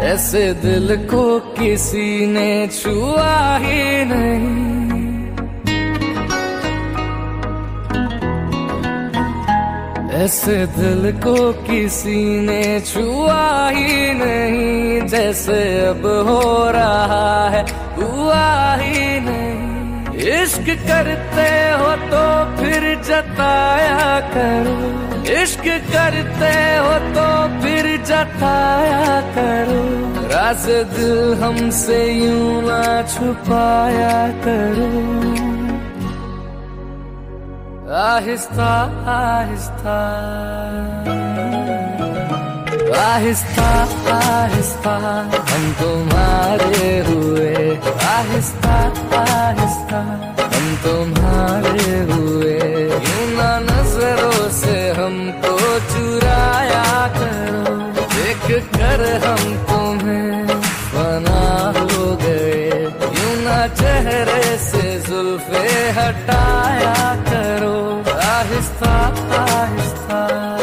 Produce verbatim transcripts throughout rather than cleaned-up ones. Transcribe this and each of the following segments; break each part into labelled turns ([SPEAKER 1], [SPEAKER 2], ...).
[SPEAKER 1] ऐसे दिल को किसी ने छुआ ही नहीं। ऐसे दिल को किसी ने छुआ ही नहीं, जैसे अब हो रहा है हुआ ही नहीं। इश्क करते हो तो फिर जताया करो, इश्क करते हो तो फिर जताया करो। राज दिल हमसे यूं ना छुपाया करो। आहिस्ता आहिस्ता आहिस्ता आहिस्ता हम तुम्हारे हुए, आहिस्ता आहिस्ता हम तुम्हारे हुए। यूं ना नजरों से हमको चुराया करो, देख कर हम तुम्हें फना हो गए। यूं ना चेहरे से जुल्फे हटाया करो, आहिस्ता आहिस्ता।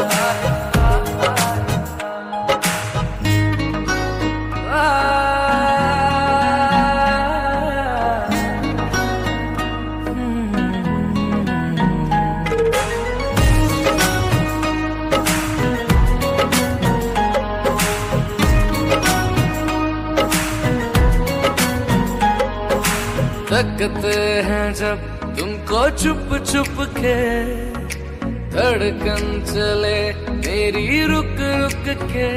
[SPEAKER 1] तकते हैं जब तुमको चुप चुप के, धड़कन चले मेरी रुक रुक के।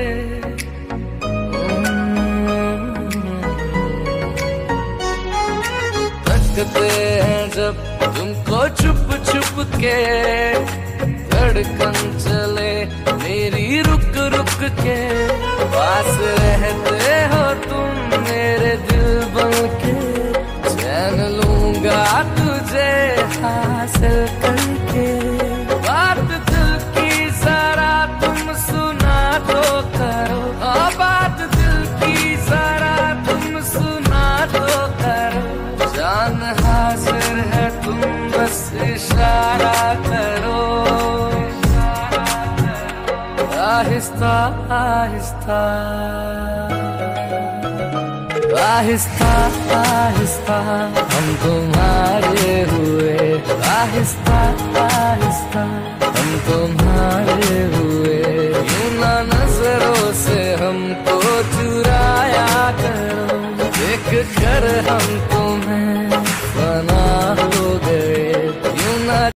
[SPEAKER 1] तकते हैं जब तुमको चुप चुप के, धड़कन चले मेरी रुक रुक के। पास रहते हो तुम मेरे दिल बन के, चैन लूंगा तुझे हासिल करके। बात दिल की जरा तुम सुना तो करो, हाँ बात दिल की जरा तुम सुना तो करो। जान हाजिर है तुम बस इशारा करो, आहिस्ता आहिस्ता आहिस्ता आहिस्ता हम तुम्हारे हुए, आहिस्ता आहिस्ता हम तुम्हारे